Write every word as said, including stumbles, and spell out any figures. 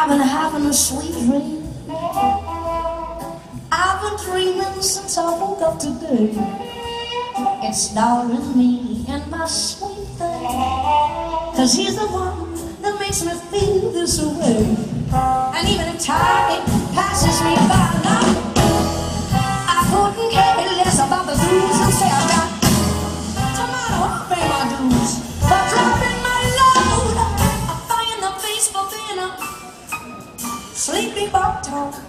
I've been having a sweet dream. I've been dreaming since I woke up today. It's starring me and my sweet thing, 'cause he's the one that makes me feel this way. And even if time passes me by now, I couldn't care less about the dues and say I got. Tomorrow I'll pay my dues for dropping my load. I find the face for being a sleepy bug talk.